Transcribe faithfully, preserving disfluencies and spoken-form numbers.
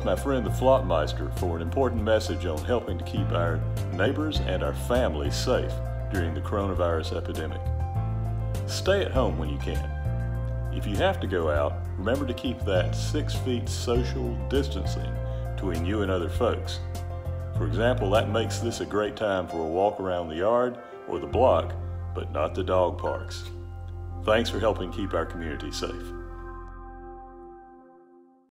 my friend the Flockmeister for an important message on helping to keep our neighbors and our families safe during the coronavirus epidemic. Stay at home when you can. If you have to go out, remember to keep that six feet social distancing between you and other folks. For example, that makes this a great time for a walk around the yard or the block, but not the dog parks. Thanks for helping keep our community safe.